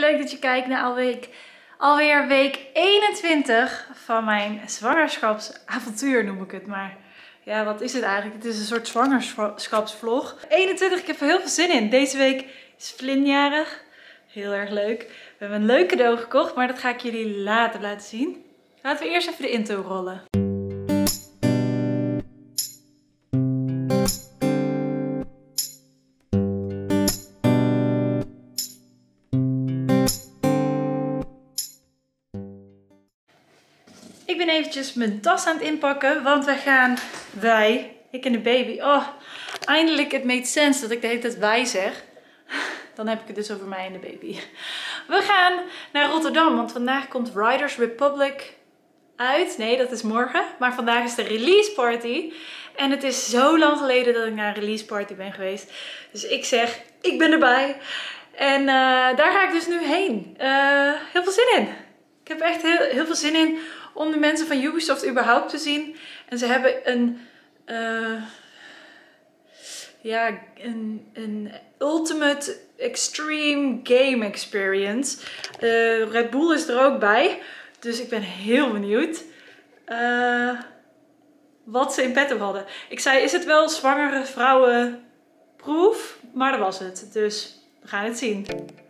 leuk dat je kijkt naar alweer week 21 van mijn zwangerschapsavontuur noem ik het. Maar ja, wat is het eigenlijk? Het is een soort zwangerschapsvlog. 21, ik heb er heel veel zin in. Deze week is Flynn jarig. Heel erg leuk. We hebben een leuk cadeau gekocht, maar dat ga ik jullie later laten zien. Laten we eerst even de intro rollen. Ik ben eventjes mijn tas aan het inpakken, want ik en de baby. Oh, eindelijk, het made sense dat ik de hele tijd wij zeg. Dan heb ik het dus over mij en de baby. We gaan naar Rotterdam, want vandaag komt Riders Republic uit. Nee, dat is morgen. Maar vandaag is de release party. En het is zo lang geleden dat ik naar een release party ben geweest. Dus ik zeg, ik ben erbij. En daar ga ik dus nu heen. Heel veel zin in. Ik heb echt heel veel zin in om de mensen van Ubisoft überhaupt te zien. En ze hebben een ultimate extreme game experience. Red Bull is er ook bij. Dus ik ben heel benieuwd wat ze in petto hadden. Ik zei, is het wel zwangere vrouwenproef? Maar dat was het. Dus we gaan het zien.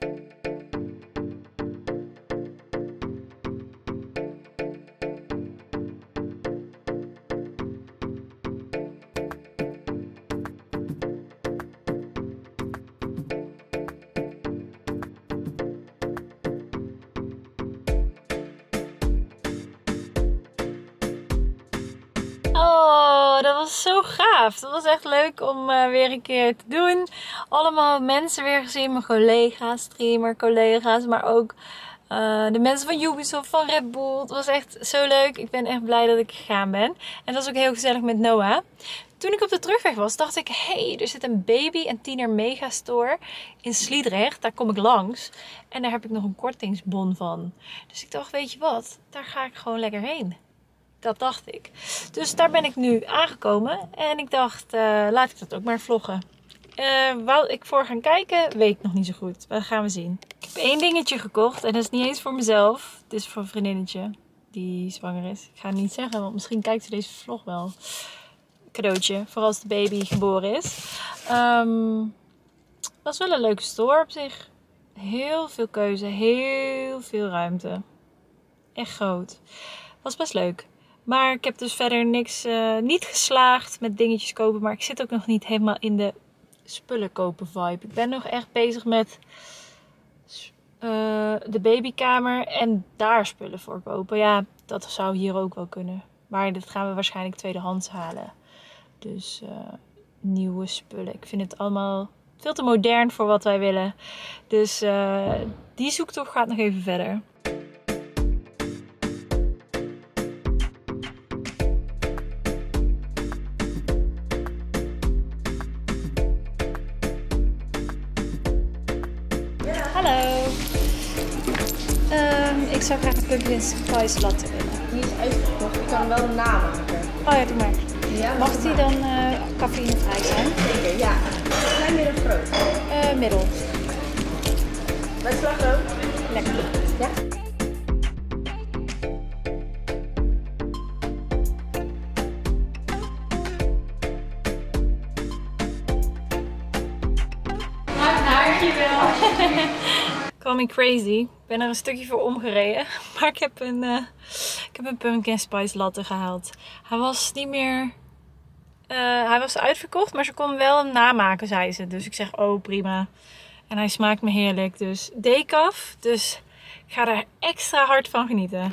Oh, dat was zo gaaf. Dat was echt leuk om weer een keer te doen. Allemaal mensen weer gezien. Mijn collega's, streamer collega's. Maar ook de mensen van Ubisoft, van Red Bull. Het was echt zo leuk. Ik ben echt blij dat ik gegaan ben. En dat was ook heel gezellig met Noah. Toen ik op de terugweg was, dacht ik... Hé, er zit een baby en tiener megastore in Sliedrecht. Daar kom ik langs. En daar heb ik nog een kortingsbon van. Dus ik dacht, weet je wat? Daar ga ik gewoon lekker heen. Dat dacht ik. Dus daar ben ik nu aangekomen. En ik dacht, laat ik dat ook maar vloggen. Waar ik voor gaan kijken, weet ik nog niet zo goed. Dat gaan we zien. Ik heb één dingetje gekocht. En dat is niet eens voor mezelf. Het is voor een vriendinnetje die zwanger is. Ik ga het niet zeggen, want misschien kijkt ze deze vlog wel. Cadeautje, voor als de baby geboren is. Dat is wel een leuke store op zich. Heel veel keuze, heel veel ruimte. Echt groot. Was best leuk. Maar ik heb dus verder niks, niet geslaagd met dingetjes kopen. Maar ik zit ook nog niet helemaal in de spullen kopen vibe. Ik ben nog echt bezig met de babykamer en daar spullen voor kopen. Ja, dat zou hier ook wel kunnen. Maar dit gaan we waarschijnlijk tweedehands halen. Dus nieuwe spullen. Ik vind het allemaal veel te modern voor wat wij willen. Dus die zoektocht gaat nog even verder. Hallo. Ik zou graag een pumpkin spice latte willen. Die is uitgekocht. Ik kan hem wel namaken. Oh ja, doe maar. Ja, mag die dan cafeïnevrij zijn? Zeker, ja. Klein, midden of groot? Middel. Met slagroom? Lekker. Ja. Dankjewel. Call me crazy. Ik ben er een stukje voor omgereden. Maar ik heb een pumpkin spice latte gehaald. Hij was niet meer... hij was uitverkocht, maar ze kon wel hem namaken, zei ze. Dus ik zeg, oh prima. En hij smaakt me heerlijk. Dus decaf. Dus ik ga er extra hard van genieten.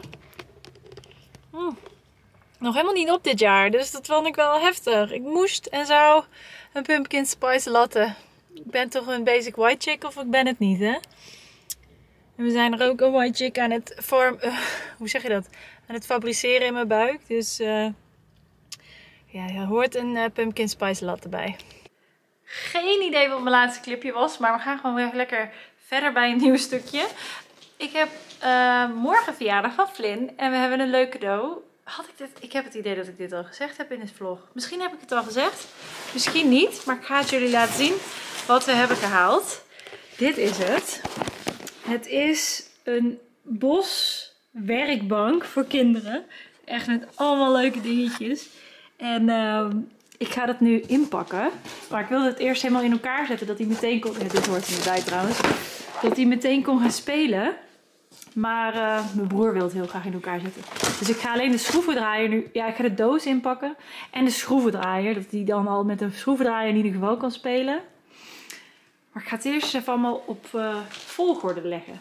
Nog helemaal niet op dit jaar. Dus dat vond ik wel heftig. Ik moest en zou een pumpkin spice latte. Ik ben toch een basic white chick of ik ben het niet, hè? En we zijn er ook een white chick aan het hoe zeg je dat? Aan het fabriceren in mijn buik. Dus ja, er hoort een pumpkin spice latte bij. Geen idee wat mijn laatste clipje was, maar we gaan gewoon weer lekker verder bij een nieuw stukje. Ik heb morgen verjaardag van Flynn en we hebben een leuk cadeau. Ik heb het idee dat ik dit al gezegd heb in het vlog. Misschien heb ik het al gezegd, misschien niet, maar ik ga het jullie laten zien wat we hebben gehaald. Dit is het. Het is een boswerkbank voor kinderen. Echt met allemaal leuke dingetjes. En ik ga dat nu inpakken. Maar ik wilde het eerst helemaal in elkaar zetten. Dat hij meteen kon... Ja, dit hoort er niet bij trouwens. Dat hij meteen kon gaan spelen. Maar mijn broer wil het heel graag in elkaar zetten. Dus ik ga alleen de schroevendraaier nu... Ja, ik ga de doos inpakken. En de schroevendraaier. Dat hij dan al met een schroevendraaier in ieder geval kan spelen. Maar ik ga het eerst even allemaal op volgorde leggen.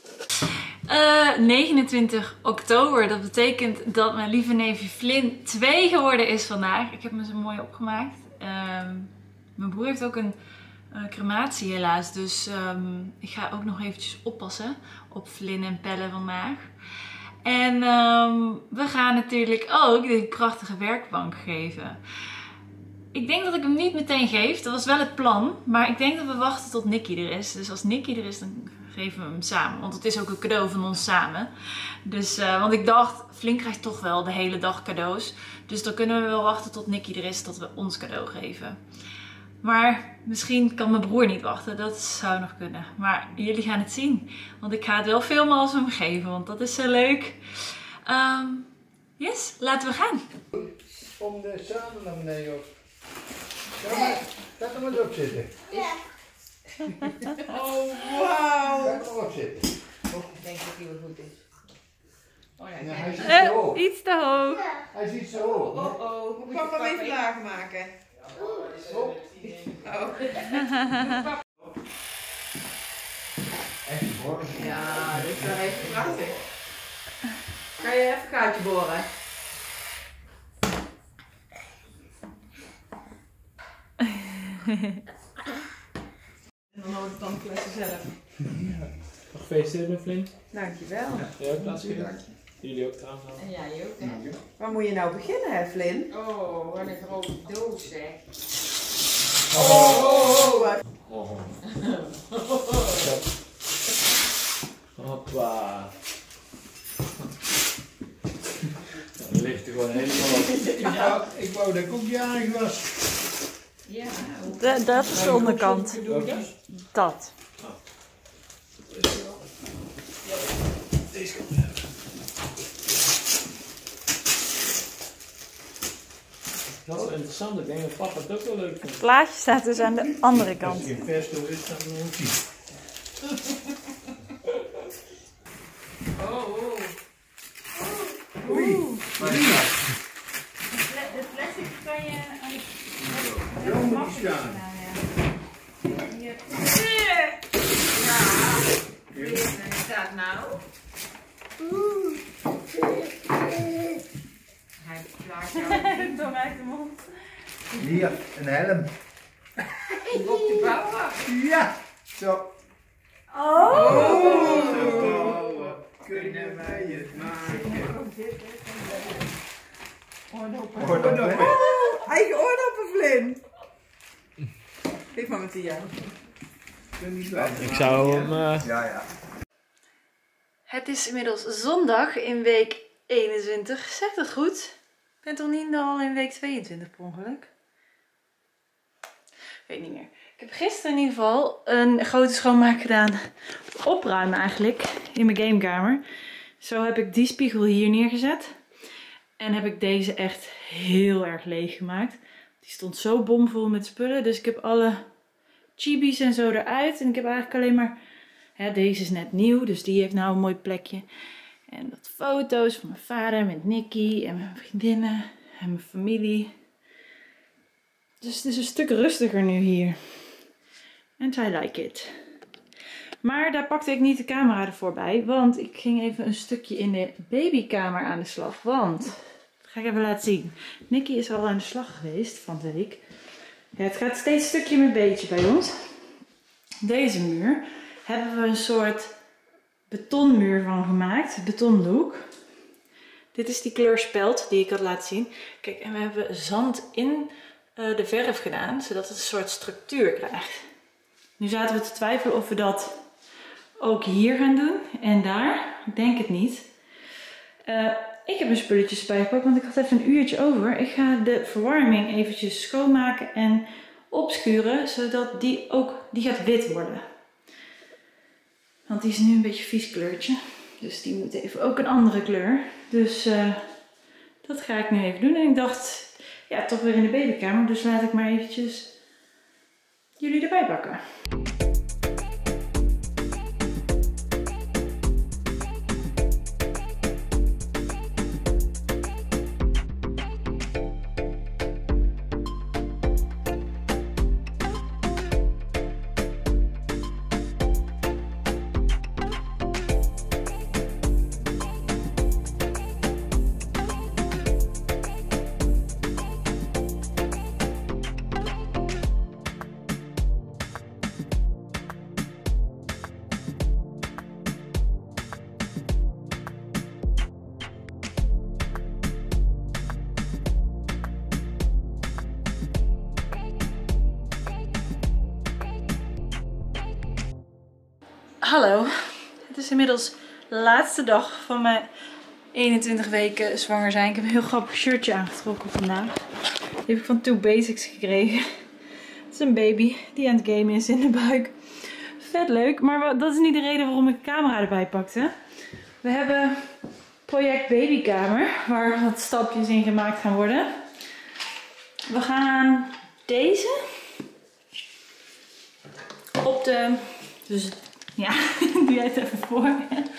29 oktober. Dat betekent dat mijn lieve neefje Flynn 2 geworden is vandaag. Ik heb me zo mooi opgemaakt. Mijn broer heeft ook een crematie helaas. Dus ik ga ook nog eventjes oppassen op Flynn en Pelle vandaag. En we gaan natuurlijk ook die prachtige werkbank geven. Ik denk dat ik hem niet meteen geef. Dat was wel het plan. Maar ik denk dat we wachten tot Nicky er is. Dus als Nicky er is, dan geven we hem samen. Want het is ook een cadeau van ons samen. Dus, want ik dacht, Flynn krijgt toch wel de hele dag cadeaus. Dus dan kunnen we wel wachten tot Nicky er is, tot we ons cadeau geven. Maar misschien kan mijn broer niet wachten. Dat zou nog kunnen. Maar jullie gaan het zien. Want ik ga het wel filmen als we hem geven. Want dat is zo leuk. Yes, laten we gaan. Om de zadel naar beneden op. Ja, maar laat hem maar op zitten. Ja. Oh, wauw. Laat hem op zitten. Ik denk dat hij wel goed is. Oh ja, Hij is iets te hoog. Iets te hoog. Hij is iets te hoog. Oh. Moet papa hem even laag maken? Oh. Echt hoor. Ja, dit is wel even prachtig. Kan je even een kaartje boren? En dan hoor ik dan klessen zelf. Gefeliciteerd met Flynn. Dankjewel. Jij ook plaatsgegeven? Jullie ook trouwens al. En jij ook, hè? Waar moet je nou beginnen, hè, Flynn? Oh, wat een grote doos, hè? Hoppa. Dan ligt er gewoon helemaal op. Ik wou dat ik ook jarig was. Ja. Dat is de onderkant. Dat. Deze kant hebben. Dat is wel interessant. Ik denk dat papa het ook wel leuk vindt. Het plaatje staat dus aan de andere kant. Als je in pesto is, dan moet je. Oei. De plastic kan je aan de Zo moet die staan. En is dat nou? Hij plaatst jou Tong uit de mond. Hier, een helm. op de bouwen. Ja, zo. Oh! Kunnen wij het maken? Oordoppen. Eigen oordoppen, Flynn. Geef maar Mattia. Ik zou hem... Ja. Het is inmiddels zondag in week 21. Zeg dat goed? Ik ben toch niet al in week 22 per ongeluk? Weet niet meer. Ik heb gisteren in ieder geval een grote schoonmaak gedaan. Opruimen eigenlijk in mijn gamekamer. Zo heb ik die spiegel hier neergezet. En heb ik deze echt heel erg leeg gemaakt. Die stond zo bomvol met spullen. Dus ik heb alle chibis en zo eruit. En ik heb eigenlijk alleen maar... Ja, deze is net nieuw, dus die heeft nou een mooi plekje. En wat foto's van mijn vader met Nicky en mijn vriendinnen en mijn familie. Dus het is een stuk rustiger nu hier. And I like it. Maar daar pakte ik niet de camera ervoor bij, want ik ging even een stukje in de babykamer aan de slag. Want, dat ga ik even laten zien. Nicky is al aan de slag geweest van de week. Ja, het gaat steeds stukje met beetje bij ons. Deze muur hebben we een soort betonmuur van gemaakt. Betonlook. Dit is die kleur spelt die ik had laten zien. Kijk, en we hebben zand in de verf gedaan, zodat het een soort structuur krijgt. Nu zaten we te twijfelen of we dat ook hier gaan doen en daar. Ik denk het niet. Ik heb mijn spulletjes bijgepakt, want ik had even een uurtje over. Ik ga de verwarming eventjes schoonmaken en opschuren, zodat die gaat wit worden. Want die is nu een beetje een vies kleurtje. Dus die moet even ook een andere kleur. Dus dat ga ik nu even doen. En ik dacht, ja, toch weer in de babykamer. Dus laat ik maar eventjes jullie erbij pakken. Hallo, het is inmiddels de laatste dag van mijn 21 weken zwanger zijn. Ik heb een heel grappig shirtje aangetrokken vandaag. Die heb ik van Two Basics gekregen. Het is een baby die aan het gamen is in de buik. Vet leuk, maar dat is niet de reden waarom ik de camera erbij pakte. We hebben project babykamer, waar wat stapjes in gemaakt gaan worden. We gaan deze op de... Dus ja, doe jij het even voor.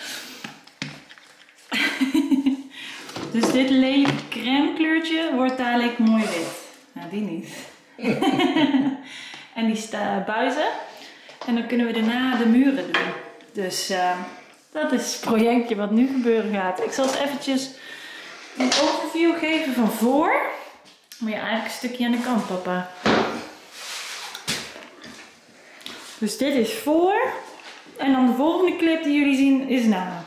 Dus dit lelijke crème kleurtje wordt dadelijk mooi wit. Nou, die niet. En die buizen. En dan kunnen we daarna de muren doen. Dus dat is het projectje wat nu gebeuren gaat. Ik zal eens eventjes een overview geven van voor. Maar ja, eigenlijk een stukje aan de kant, papa. Dus dit is voor. En dan de volgende clip die jullie zien is na.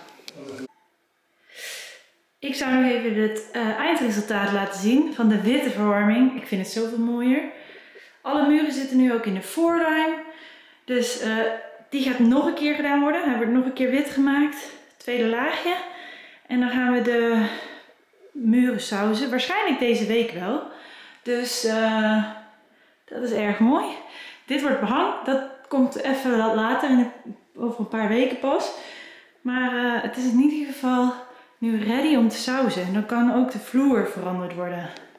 Ik zou nog even het eindresultaat laten zien van de witte verwarming. Ik vind het zoveel mooier. Alle muren zitten nu ook in de voorruim. Dus die gaat nog een keer gedaan worden. Hij wordt nog een keer wit gemaakt. Tweede laagje. En dan gaan we de muren sausen. Waarschijnlijk deze week wel. Dus dat is erg mooi. Dit wordt behang. Dat komt even wat later. Over een paar weken pas. Maar het is in ieder geval nu ready om te sausen. En dan kan ook de vloer veranderd worden.